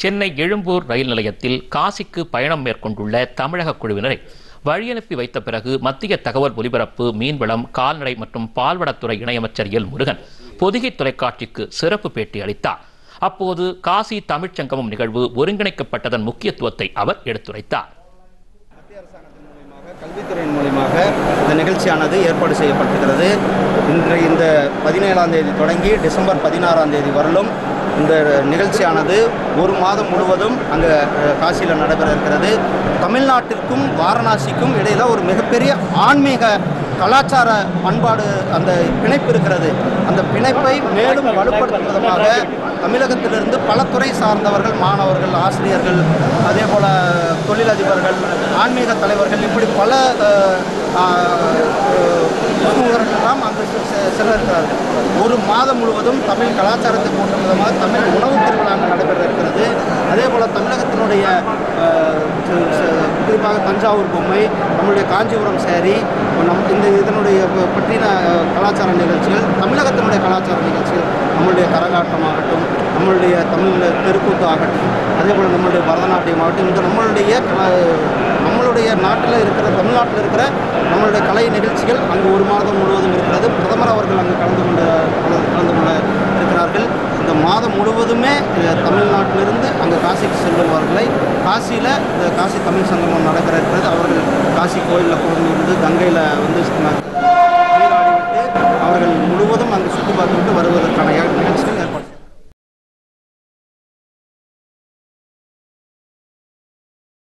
சென்னை எழும்பூர் ரயில் நிலையத்தில் காசிக்கு பயணம் மேற்கொண்டுள்ள தமிழக குழுவினரை வழியனுப்பி வைத்த பிறகு மத்திய தகவல் ஒலிபரப்பு, மீன்வளம், கால்நடை மற்றும் பால்வளத்துறை இணையமைச்சர் எல் முருகன் பொதிகை தொலைக்காட்சிக்கு சிறப்பு பேட்டி அளித்தார். அப்போது காசி தமிழ்ச் சங்கமம் நிகழ்வு ஒருங்கிணைக்கப்பட்டதன் முக்கியத்துவத்தை அவர் எடுத்துரைத்தார். கல்வித்துறையின் மூலமாக இந்த நிகழ்ச்சியானது ஏற்பாடு செய்யப்பட்டிருக்கிறது. இன்று இந்த 17ஆம் தேதி தொடங்கி டிசம்பர் 16ஆம் தேதி வரலும் இந்த நிகழ்ச்சியானது ஒரு மாதம் முழுவதும் அங்கே காசியில் நடைபெற இருக்கிறது. தமிழ்நாட்டிற்கும் வாரணாசிக்கும் இடையில் ஒரு மிகப்பெரிய ஆன்மீக கலாச்சார பண்பாடு அந்த பிணைப்பு இருக்கிறது. அந்த பிணைப்பை மேலும் வலுப்படுத்தும் விதமாக தமிழகத்திலிருந்து பல துறை சார்ந்தவர்கள், மாணவர்கள், ஆசிரியர்கள், அதே போல் தொழிலதிபர்கள், ஆன்மீக தலைவர்கள், இப்படி பல எல்லாம் அங்கு செல்ல இருக்கிறார்கள். ஒரு மாதம் முழுவதும் தமிழ் கலாச்சாரத்தை போன்ற விதமாக தமிழ் உணவு திருவிழா நடைபெற இருக்கிறது. அதே போல் தமிழகத்தினுடைய குறிப்பாக தஞ்சாவூர் பொம்மை, நம்முடைய காஞ்சிபுரம் சேரி, இதனுடைய பற்றின கலாச்சார நிகழ்ச்சிகள், தமிழகத்தினுடைய கலாச்சார நிகழ்ச்சிகள், நம்மளுடைய கரகாட்டமாகட்டும், நம்மளுடைய தமிழ் தெருக்கூத்து ஆகட்டும், அதே போல் நம்மளுடைய பரதநாட்டியம் ஆகட்டும், இந்த நம்மளுடைய நாட்டில் இருக்கிற, தமிழ்நாட்டில் இருக்கிற நம்மளுடைய கலை நிகழ்ச்சிகள் அங்கு ஒரு மாதம் முழுவதும் இருக்கிறது. பிரதமர் அவர்கள் அங்கு கலந்து கொள்ள இருக்கிறார்கள். இந்த மாதம் முழுவதுமே தமிழ்நாட்டிலிருந்து அங்கே காசிக்கு செல்லுபவர்களை காசியில் இந்த காசி தமிழ் சங்கமம் நடைபெற இருக்கிறது. அவர்கள் காசி கோயிலில் இருந்து கங்கையில் வந்து நீராடிவிட்டு அவர்கள் முழுவதும் அங்கு சுற்றி பார்த்துவிட்டு வருவதற்கான நிகழ்ச்சி